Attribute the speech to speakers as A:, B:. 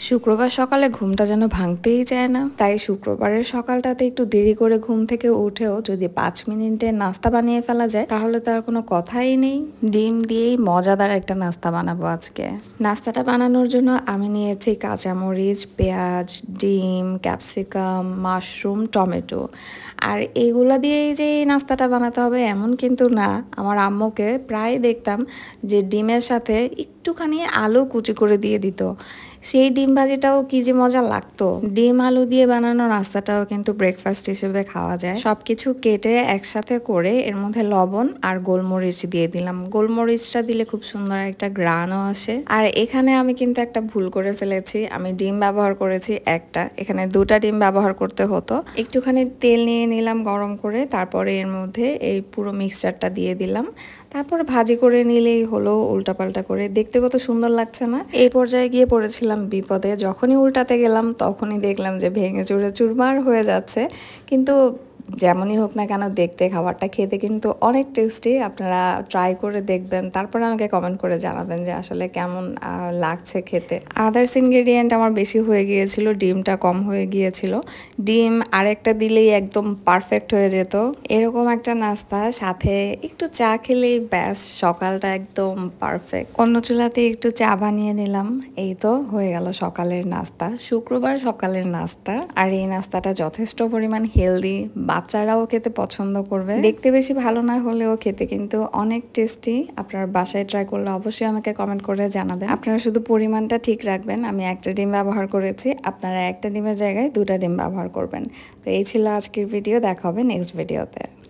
A: শুক্রবার সকালে ঘুমটা যেন ভাঙতেই চায় না, তাই শুক্রবারের সকালটাতে একটু দেরি করে ঘুম থেকে উঠেও যদি 5 মিনিটে নাস্তা বানিয়ে ফেলা যায় তাহলে তো আর কোনো কথাই নেই। ডিম দিয়েই মজাদার একটা নাস্তা বানাবো আজকে। নাস্তাটা বানানোর জন্য আমি নিয়েছি কাঁচামরিচ, পেঁয়াজ, ডিম, ক্যাপসিকাম, মাশরুম, টমেটো। আর এইগুলা দিয়েই যে এই নাস্তাটা বানাতে হবে এমন কিন্তু না। আমার আম্মুকে প্রায় দেখতাম যে ডিমের সাথে একটুখানি আলু কুচি করে দিয়ে দিত। সেই ডিম ভাজিটাও কি যে মজা লাগতো। ডিম আলু দিয়ে বানানো নাস্তাটাও কিন্তু ব্রেকফাস্ট হিসেবে খাওয়া যায়। সবকিছু কেটে একসাথে করে এর মধ্যে লবণ আর গোলমরিচ দিয়ে দিলাম। গোলমরিচটা দিলে খুব সুন্দর একটা গ্রানও আসে। আর এখানে আমি কিন্তু একটা ভুল করে ফেলেছি, আমি ডিম ব্যবহার করেছি একটা, এখানে 2টা ডিম ব্যবহার করতে হতো। একটুখানি তেল নিয়ে নিলাম গরম করে, তারপরে এর মধ্যে এই পুরো মিক্সচারটা দিয়ে দিলাম। তারপর ভাজি করে নিলেই হলো, উল্টাপাল্টা করে। দেখতে কত সুন্দর লাগছে না? এই পর্যায়ে গিয়ে পড়েছিলাম বিপদে। যখনই উল্টাতে গেলাম তখনই দেখলাম যে ভেঙে চুরে চুরমার হয়ে যাচ্ছে। কিন্তু যেমনই হোক না কেন, দেখতে খাবারটা খেতে কিন্তু অনেক টেস্টি। আপনারা ট্রাই করে দেখবেন, তারপরে আমাকে কমেন্ট করে জানাবেন যে আসলে কেমন লাগছে খেতে। আদার্স ইনগ্রেডিয়েন্ট আমার বেশি হয়ে গিয়েছিল, ডিমটা কম হয়ে গিয়েছিল। ডিম আরেকটা দিলেই একদম পারফেক্ট হয়ে যেত। এরকম একটা নাস্তা সাথে একটু চা খেলেই ব্যাস, সকালটা একদম পারফেক্ট। অন্য চুলাতে একটু চা বানিয়ে নিলাম, এই তো হয়ে গেল সকালের নাস্তা। শুক্রবার সকালের নাস্তা। আর এই নাস্তাটা যথেষ্ট পরিমাণ হেলদি, বাচ্চারাও খেতে পছন্দ করবে। দেখতে বেশি ভালো না হলেও খেতে কিন্তু অনেক টেস্টি। আপনার বাসায় ট্রাই করলে অবশ্যই আমাকে কমেন্ট করে জানাবেন। আপনারা শুধু পরিমাণটা ঠিক রাখবেন। আমি একটা ডিম ব্যবহার করেছি, আপনারা একটা ডিমের জায়গায় 2টা ডিম ব্যবহার করবেন। তো এই ছিল আজকের ভিডিও, দেখা হবে নেক্সট ভিডিওতে।